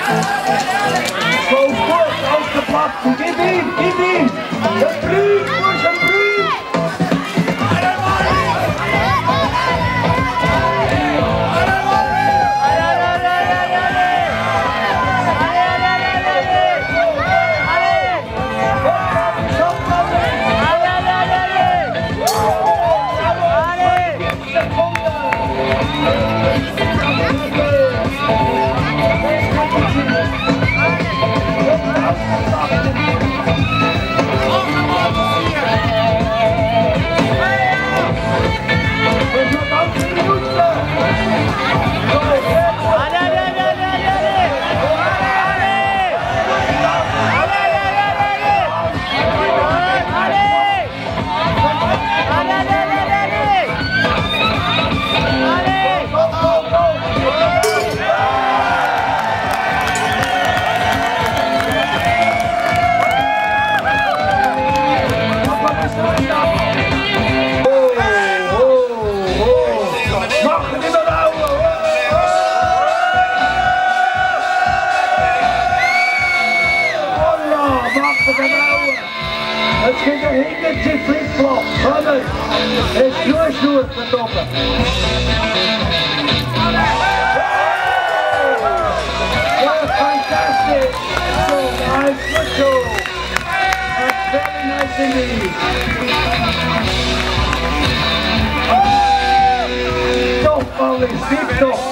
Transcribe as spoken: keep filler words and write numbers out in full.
Go kort aus de platten. Gib ihm, gib ihm. Een brief, push een brief. Het ging een hindertje flipflop. Hannes, het snoersnoert verdomme. What fantastic! So nice, good show. That's very nice indeed. Toch, Paulus, diep toch.